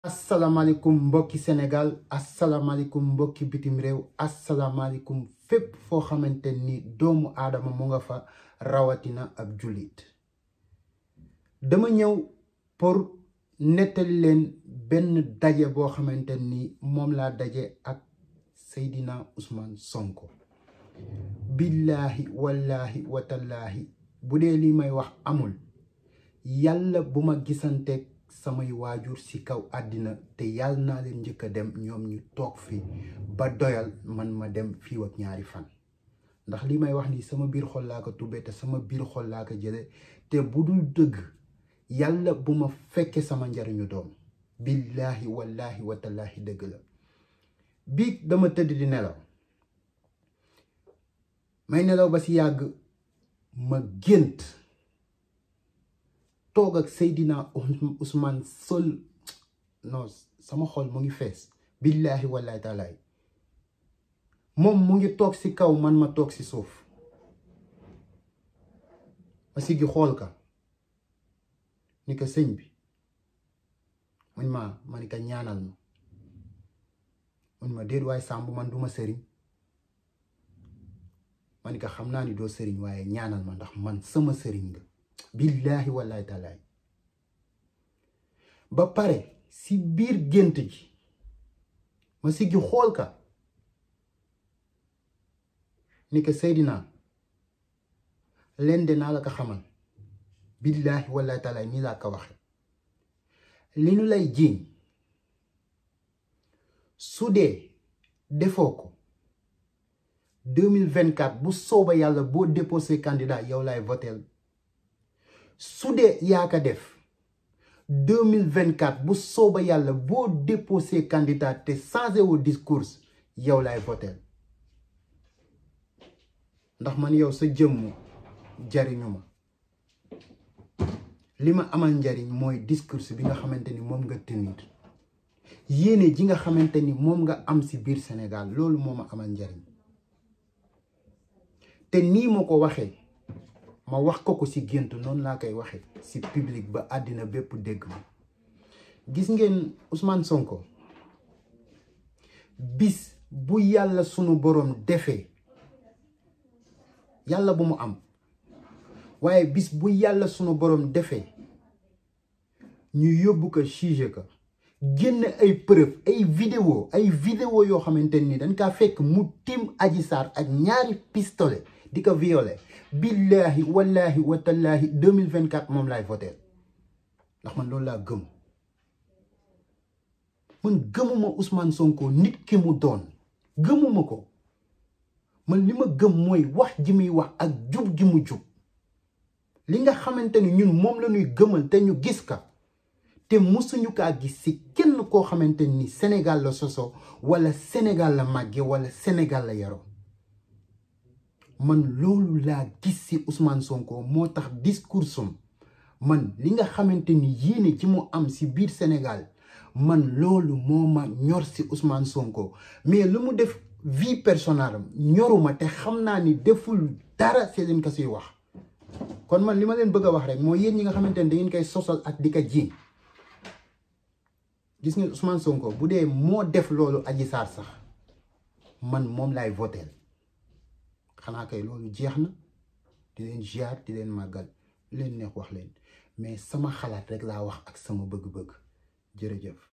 asalaamaaleykum mbokki Sénégal asalaamaaleykum mbokki bitim réew asalaamaaleykum fépp foo xamante ni doomu aadama mu nga fa rawatina ab jullit dama ñëw pour nettali leen benn daje boo xamante ni moom laa daje ak Seydina Ousmane Sonko billaahi wallaahi watallaahi bu dee li may wax amul yàlla bu ma gisanteeg samay waajur ci kaw àddina te yàlla naa leen njëkk a dem ñoom ñu toog fi ba doyal man ma dem fii ak ñaari fan ndax li may wax ni sama biir xol laa ko tubbee te sama biir xol laa ko jële te bu dul dëgg yàlla bu ma fekke sama njariñu doom billaahi wallaahi watallaahi dëgg la biig dama tëdd di nelaw may nelaw ba ci yàgg ma gént toog ak Seydina Ousmane sol non sama xol mu ngi fees billaahi wallaahi taalaay moom mu ngi toog ci kaw man ma toog ci suuf ma siggi xool ka ni ko sëñ bi ma ni ko ñaanal ma déet waaye Samb man duma sëriñ ma ni ko xam naa ni doo sëriñ waaye ñaanal ma ndax man sama sëriñ nga billaahi wallaahi taalaay ba pare ci biir gént gi ma siggi xool ka ni ko Seydina leen de naa la ko xamal billaahi wallaahi taalaay nii laa ko waxe li nu lay jiiñ su dee defoo ko 2024 bu sooba yàlla boo déposé candidat yow laay votel su dee yaa ko def 2024 bu sooba yàlla boo déposé candidat te changé wu discours yow laay votel ndax man yow sa jëmm jariñu ma li ma amal njariñ mooy discours bi nga xamante ni moom nga tenir yéene ji nga xamante ni moom nga am ci biir Sénégal loolu moo ma amal njariñ te nii ma ko waxee ma wax ko ci gént noonu laa koy waxee ci public ba àddina bépp dégg ma gis ngeen Ousmane Sonko bis bu yàlla sunu boroom defee yàlla bu mu am waaye bis bu yàlla sunu boroom defee ñu yóbbu ko juge ko génn ay preuve ay vidéo yoo xamante ni dañ kaa fekk mu tim Adji Sarr ak ñaari pistolet di ko violé billaahi wallaahi watallaahi 2024 moom laay voté ndax man loolu laa gëm man gëmuma Ousmane Sonko nit ki mu doon gëmuma ko man li ma gëm mooy wax ji muy wax ak jub gi mu jub li nga xamante ni ñun moom la ñuy gëmal te ñu gis ka te musuñu kaa gis ci kenn koo xamante ni Sénégal la soso wala Sénégal la màgge wala Sénégal la yaroo man loolu laa gis ci Ousmane Sonko moo tax discoursum man li nga xamante ni yéene ci mu am ci biir Sénégal man loolu moo ma ñor ci Ousmane Sonko mais lu mu def vie personnelle am ñoruma te xam naa ni deful dara ci leen ko ciy wax kon man li ma leen bëgg a wax rek mooy yéen ñi nga xamante ni da ngeen koy sosal ak di ko jiiñ gis nga Ousmane Sonko bu dee moo def loolu Adji Sarr sax man moom laay votel xanaa kay loolu jeex na di leen ziar di leen màggal leen neex wax leen mais sama xalaat rek laa wax ak sama bëgg-bëgg jërëjëf